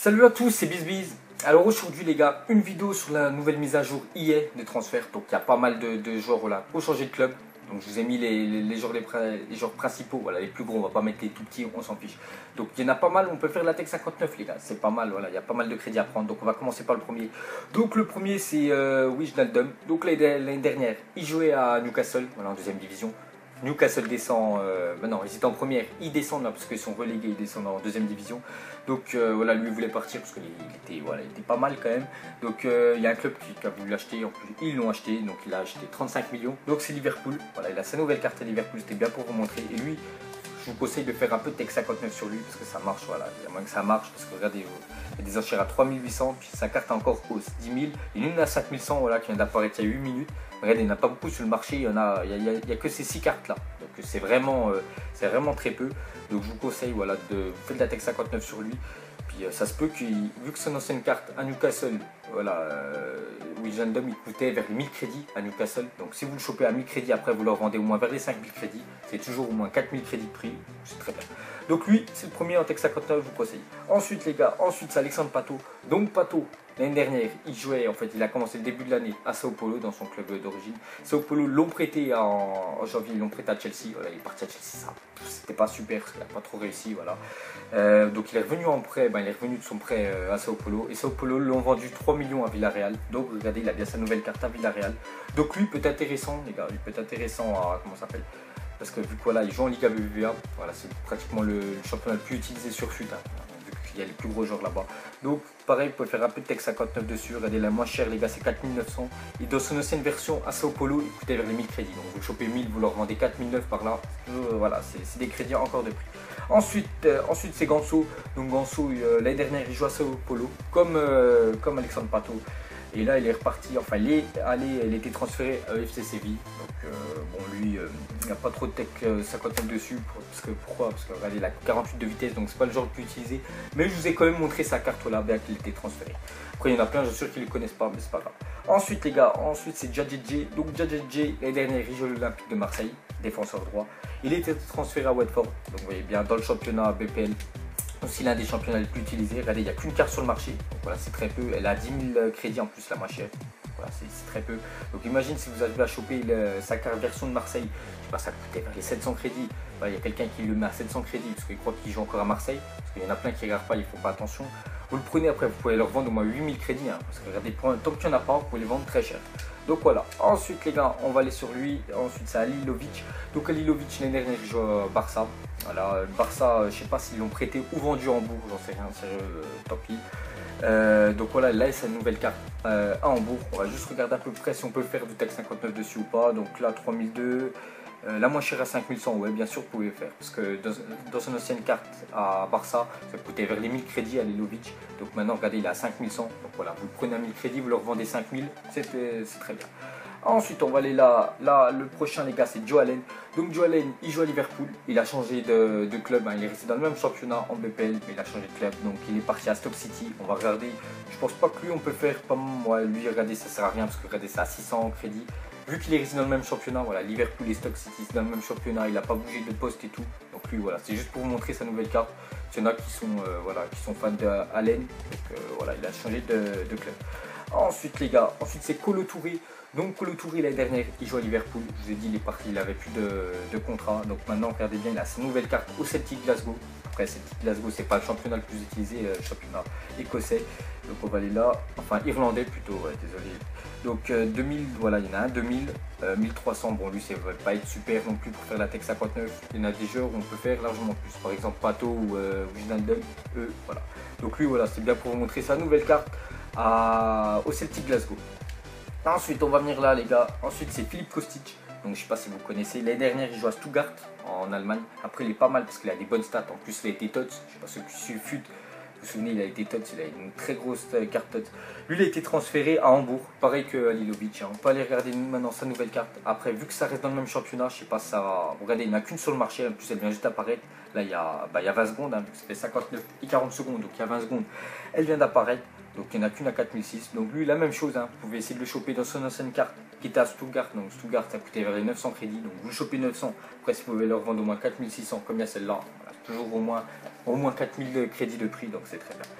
Salut à tous, c'est BizBiz. Alors aujourd'hui les gars, une vidéo sur la nouvelle mise à jour EA des transferts. Donc il y a pas mal de joueurs voilà, pour changer de club. Donc je vous ai mis les joueurs principaux, voilà, les plus gros, on va pas mettre les tout petits, on s'en fiche. Donc il y en a pas mal, on peut faire la Tech 59 les gars, c'est pas mal, voilà, il y a pas mal de crédits à prendre. Donc on va commencer par le premier. Donc le premier c'est Wijnaldum. Donc l'année dernière, il jouait à Newcastle, voilà, en deuxième division. Newcastle descend, non, ils étaient en première, ils descendent là parce qu'ils sont relégués, ils descendent en deuxième division. Donc voilà, lui il voulait partir parce qu'il il était pas mal quand même. Donc il y a un club qui a voulu l'acheter, en plus ils l'ont acheté, donc il a acheté 35 millions. Donc c'est Liverpool, voilà, il a sa nouvelle carte à Liverpool, c'était bien pour vous montrer. Et lui, je vous conseille de faire un peu de Tech 59 sur lui parce que ça marche, voilà, il y a moins que ça marche parce que regardez, il y a des enchères à 3800, puis sa carte a encore hausse 10 000, il y en a une à 5100 voilà, qui vient d'apparaître il y a 8 minutes. Regardez, il n'y en a pas beaucoup sur le marché, il y a que ces 6 cartes là, donc c'est vraiment très peu. Donc je vous conseille voilà, de faire de la Tech 59 sur lui. Puis ça se peut qu'il, vu que son ancienne carte à Newcastle, voilà, Wijnaldum il coûtait vers les 1000 crédits à Newcastle. Donc si vous le chopez à 1000 crédits, après vous le revendez au moins vers les 5000 crédits. C'est toujours au moins 4000 crédits de prix, c'est très bien. Donc lui, c'est le premier en Tech 59, je vous conseille. Ensuite les gars, c'est Alexandre Pato. Donc Pato, l'année dernière, il jouait, en fait, il a commencé le début de l'année à Sao Paulo, dans son club d'origine. Sao Paulo l'ont prêté en janvier, ils l'ont prêté à Chelsea. Voilà, il est parti à Chelsea, ça, c'était pas super, il n'a pas trop réussi, voilà. Donc il est revenu en prêt, il est revenu de son prêt à Sao Paulo. Et Sao Paulo l'ont vendu 3 millions à Villarreal. Donc regardez, il a bien sa nouvelle carte à Villarreal. Donc lui peut être intéressant, les gars, il peut être intéressant à, comment ça s'appelle, parce que vu que voilà, il joue en Liga BBVA, voilà, c'est pratiquement le championnat le plus utilisé sur FUT, hein, vu qu'il y a les plus gros joueurs là-bas. Donc pareil, vous pouvez faire un peu de Tech 59 dessus. Regardez, la moins chère les gars, c'est 4900. Et dans son ancienne version à Sao Paulo, il coûtait vers les 1000 crédits. Donc vous le chopez 1000, vous leur vendez 4009 par là. Voilà, c'est des crédits encore de prix. Ensuite c'est Ganso. Donc Ganso, l'année dernière, il joue à Sao Paulo, comme Alexandre Pato. Et là, il est reparti, enfin, il était transféré à FC Séville. Donc, bon, lui, il n'y a pas trop de Tech 59 dessus. Pourquoi? Parce que regardez, il a 48 de vitesse, donc c'est pas le genre le plus utilisé. Mais je vous ai quand même montré sa carte là, bien qu'il était transféré. Après, il y en a plein, je suis sûr qu'ils ne le connaissent pas, mais c'est pas grave. Ensuite, les gars, c'est Djadjedje. Donc, Djadjedje, l'année dernière, il joue à l'Olympique de Marseille, défenseur droit. Il a été transféré à Watford. Donc, vous voyez bien, dans le championnat BPL. Aussi l'un des championnats les plus utilisés. Regardez, il n'y a qu'une carte sur le marché. Donc voilà, c'est très peu. Elle a 10 000 crédits en plus, la moins chère. Voilà, c'est très peu. Donc imagine si vous arrivez à choper sa carte version de Marseille. Je sais pas, ça coûtait les 700 crédits. Voilà, il y a quelqu'un qui le met à 700 crédits parce qu'il croit qu'il joue encore à Marseille. Parce qu'il y en a plein qui ne regardent pas, ils ne font pas attention. Vous le prenez après, vous pouvez leur vendre au moins 8000 crédits. Hein, parce que regardez, tant qu'il n'y en a pas, vous pouvez les vendre très cher. Donc voilà, ensuite les gars, on va aller sur lui. Ensuite c'est Alilovic. Donc Alilovic l'année dernière il joue à Barça. Voilà, Barça, je sais pas s'ils l'ont prêté ou vendu en Hambourg, j'en sais rien, sérieux, tant pis. Donc voilà, là c'est une nouvelle carte à Hambourg. On va juste regarder à peu près si on peut faire du Tech 59 dessus ou pas. Donc là 3002. La moins chère à 5100, ouais, bien sûr, vous pouvez le faire. Parce que dans son ancienne carte à Barça, ça coûtait vers les 1000 crédits à Lilovic. Donc maintenant, regardez, il est à 5100. Donc voilà, vous le prenez à 1000 crédits, vous le revendez 5000, c'est très bien. Ensuite, on va aller là, le prochain, les gars, c'est Joe Allen. Donc Joe Allen, il joue à Liverpool. Il a changé de club, hein. Il est resté dans le même championnat en BPL, mais il a changé de club. Donc il est parti à Stoke City. On va regarder. Je pense pas que lui, on peut faire comme moi. Lui, regardez, ça sert à rien parce que regardez, c'est à 600 crédits. Vu qu'il est resté dans le même championnat, voilà, Liverpool et Stoke City, c'est dans le même championnat, il n'a pas bougé de poste et tout. Donc lui, voilà, c'est juste pour vous montrer sa nouvelle carte. Il y en a qui sont fans d'Allen, donc voilà, il a changé de club. Ensuite les gars, c'est Kolo Touré. Donc Kolo Touré l'année dernière, il joue à Liverpool. Je vous ai dit, il est parti, il n'avait plus de contrat. Donc maintenant, regardez bien, il a sa nouvelle carte au Celtic Glasgow. Après, Celtic Glasgow, c'est pas le championnat le plus utilisé, le championnat écossais. Donc on va aller là, enfin irlandais plutôt, ouais, désolé. Donc 2000, voilà, il y en a un 2000, 1300, bon lui ça va pas être super non plus pour faire la Tech 59. Il y en a des jeux où on peut faire largement plus, par exemple Pato ou Wijnaldum, voilà. Donc lui voilà, c'est bien pour vous montrer sa nouvelle carte au Celtic Glasgow. Ensuite on va venir là les gars, ensuite c'est Philippe Kostic. Donc je sais pas si vous connaissez, l'année dernière il joue à Stuttgart en Allemagne. Après il est pas mal parce qu'il a des bonnes stats, en plus il a été TOTS, je sais pas ceux qui suivent FUT. Vous vous souvenez, il a été TOTS, il a une très grosse carte TOTS. Lui, il a été transféré à Hambourg, pareil que Alilovic. On peut aller regarder maintenant sa nouvelle carte. Après, vu que ça reste dans le même championnat, je sais pas si ça va. Regardez, il n'y en a qu'une sur le marché, en plus elle vient juste d'apparaître. Là, il y a 20 secondes, hein, donc ça fait 59 et 40 secondes, donc il y a 20 secondes. Elle vient d'apparaître, donc il n'y en a qu'une à 4006. Donc lui, la même chose, hein, vous pouvez essayer de le choper dans son ancienne carte qui était à Stuttgart. Donc Stuttgart, ça coûtait vers les 900 crédits. Donc vous le chopez 900, après, si vous pouvez le revendre au moins 4600, comme il y a celle-là. Voilà, toujours au moins 4000 crédits de prix, donc c'est très bien.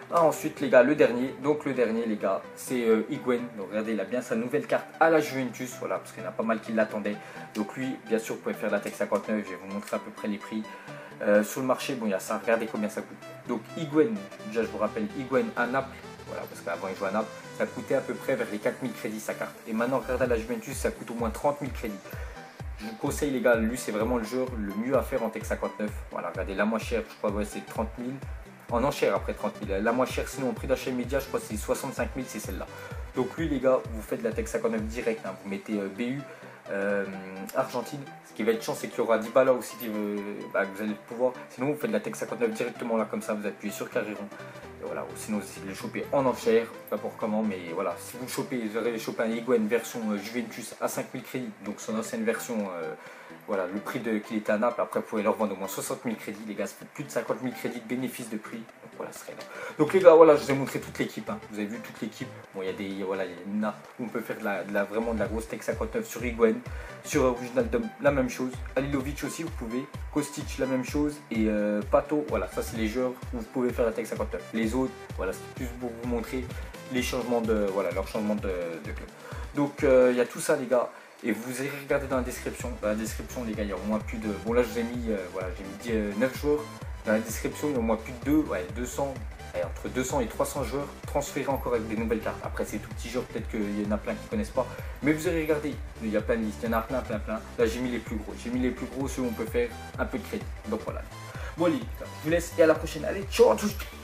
Ah, ensuite les gars, le dernier les gars, c'est Higuaín. Donc regardez, il a bien sa nouvelle carte à la Juventus, voilà, parce qu'il y en a pas mal qui l'attendaient. Donc lui, bien sûr, vous pouvez faire la Tech 59, je vais vous montrer à peu près les prix. Sur le marché, bon, il y a ça, regardez combien ça coûte. Donc Higuaín, déjà je vous rappelle, Higuaín à Naples, voilà, parce qu'avant il jouait à Naples, ça coûtait à peu près vers les 4000 crédits sa carte. Et maintenant, regardez à la Juventus, ça coûte au moins 30 000 crédits. Je vous conseille les gars, lui c'est vraiment le joueur le mieux à faire en Tech 59. Voilà, regardez, la moins chère, je crois, ouais, c'est 30 000. En enchère après 30 000. La moins chère, sinon en prix d'achat immédiat, je crois que c'est 65 000, c'est celle-là. Donc lui les gars, vous faites la Tech 59 direct, hein. Vous mettez BU Argentine. Ce qui va être chiant, c'est qu'il y aura Dybala aussi qui vous allez pouvoir. Sinon vous faites la Tech 59 directement là comme ça, vous appuyez sur carré rond. Et voilà, sinon vous essayez de le choper en enchère, pas pour comment, mais voilà, si vous le chopez, vous aurez chopé un Higuaín version Juventus à 5000 crédits, donc son ancienne version, voilà, le prix qu'il était à Naples. Après vous pouvez leur vendre au moins 60 000 crédits, les gars, ça fait plus de 50 000 crédits de bénéfice de prix. Donc voilà, ce serait là. Donc les gars, voilà, je vous ai montré toute l'équipe, hein. Vous avez vu toute l'équipe. Bon, il y a des, voilà, il y a une nappe où on peut faire vraiment de la grosse Tech 59 sur Higuaín, sur Wijnaldum, la même chose. Halilovic aussi, vous pouvez. Kostic, la même chose. Et Pato, voilà, ça c'est les joueurs où vous pouvez faire la Tech 59. Les autres, voilà, c'est plus pour vous montrer les changements voilà, leur changement de club. Donc il y a tout ça les gars. Et vous allez regarder dans la description. Dans la description les gars, il y a au moins plus de. Bon là je vous ai mis, voilà, j'ai mis 9 joueurs. Dans la description, il y a au moins plus de 200. Entre 200 et 300 joueurs transférés encore avec des nouvelles cartes. Après c'est tout petits joueurs, peut-être qu'il y en a plein qui ne connaissent pas. Mais vous allez regarder, il y a plein de listes, il y en a plein. Là j'ai mis les plus gros. J'ai mis les plus gros, ceux où on peut faire un peu de crédit. Donc voilà. Bon allez, je vous laisse et à la prochaine. Allez, ciao à tous.